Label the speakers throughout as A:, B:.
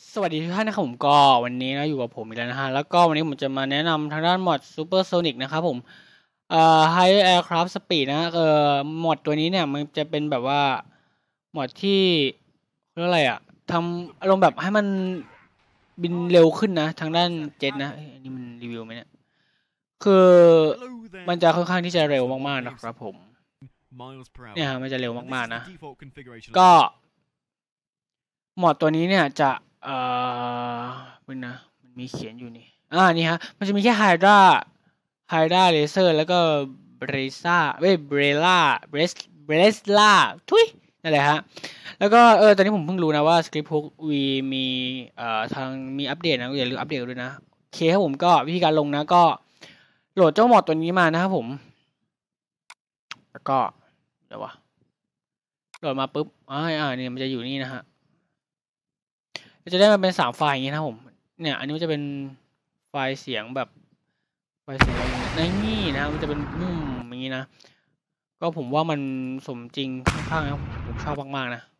A: สวัสดีทุกท่านนะครับผมก็วันนี้นะอยู่กับผมอีกแล้วนะฮะแล้วก็วันนี้ผมจะมาแนะนำทางด้านมอด Supersonic นะครับผมHigher Aircraft Speed นะมอดตัวนี้เนี่ยมันจะเป็นแบบว่ามอดที่เรียกอะไรทำอารมณ์แบบให้มันบินเร็วขึ้นนะทางด้านเจ็ตนะอันนี้มันรีวิวไหมเนี่ยคือมันจะค่อนข้างที่จะเร็วมากๆนะครับผมเนี่ยมันจะเร็วมากๆนะก็มอดตัวนี้เนี่ยจะเป็นนะมันมีเขียนอยู่นี่นี่ฮะมันจะมีแค่ไฮดราเลเซอร์แล้วก็เบรซ่าเบรล่าทุยนั่นแหละฮะแล้วก็ตอนนี้ผมเพิ่งรู้นะว่าสคริปต์ฮุกวีมีทางมีอัปเดตนะอย่าลืมอัปเดตด้วยนะโอเคครับผมก็วิธีการลงนะก็โหลดเจ้ามอดตัวนี้มานะครับผมแล้วก็เดี๋ยวโหลดมาปุ๊บนี่มันจะอยู่นี่นะฮะจะได้มาเป็น3 ไฟล์อย่างนี้นะผมเนี่ยอันนี้มันจะเป็นไฟล์เสียงแบบไฟล์เสียงในนี่นะมันจะเป็นอย่างนี้นะก็ผมว่ามันสมจริงค่อนข้างนะผมชอบมากๆนะ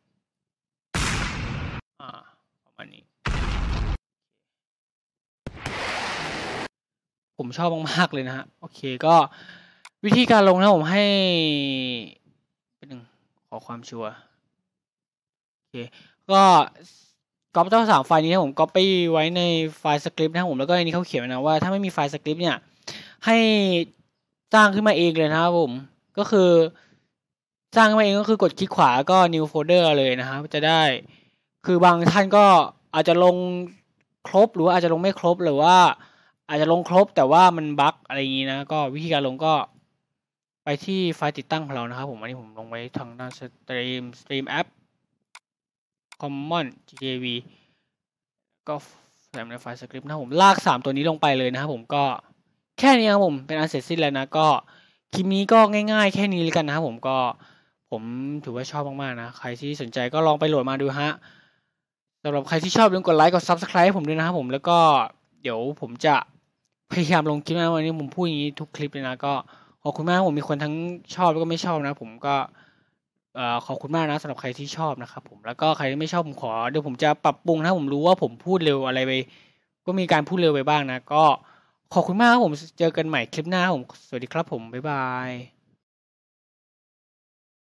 A: ประมาณนี้ผมชอบมากๆเลยนะฮะโอเคก็วิธีการลงนะผมให้เป็นหนึ่งขอความชัวร์โอเคก็ก๊อปเจ้า3 ไฟล์นี้นะผมก๊อปไปไว้ในไฟล์สคริปต์นะผมแล้วก็ในนี้เขาเขียนไว้นะว่าถ้าไม่มีไฟล์สคริปต์เนี่ยให้สร้างขึ้นมาเองเลยนะครับผมก็คือสร้างขึ้นมาเองก็คือกดคลิกขวาก็ new folder เลยนะครับจะได้คือบางท่านก็อาจจะลงครบหรือว่าอาจจะลงไม่ครบหรือว่าอาจจะลงครบแต่ว่ามันบั๊กอะไรอย่างนี้นะก็วิธีการลงก็ไปที่ไฟล์ติดตั้งของเรานะครับผมอันนี้ผมลงไว้ทางด้านสตรีมแอปcommon gkv ก็ใส่ในไฟล์สคริปต์นะผมลาก3ตัวนี้ลงไปเลยนะครับผมก็แค่นี้ครับผมเป็นอันเสร็จสิ้นแล้วนะก็คลิปนี้ก็ง่ายๆแค่นี้เลยกันนะครับผมถือว่าชอบมากๆนะใครที่สนใจก็ลองไปโหลดมาดูฮะสำหรับใครที่ชอบอย่าลืมกดไลค์กด Subscribe ให้ผมด้วยนะครับผมแล้วก็เดี๋ยวผมจะพยายามลงคลิปนะวันนี้ผมพูดอย่างนี้ทุกคลิปเลยนะก็ขอบคุณมากผมมีคนทั้งชอบแล้วก็ไม่ชอบนะผมก็ขอบคุณมากนะสำหรับใครที่ชอบนะครับผมแล้วก็ใครที่ไม่ชอบผมเดี๋ยวผมจะปรับปรุงถ้าผมรู้ว่าผมพูดเร็วอะไรไปก็มีการพูดเร็วไปบ้างนะก็ขอบคุณมากครับผมเจอกันใหม่คลิปหน้าผมสวัสดีครับผมบ๊ายบาย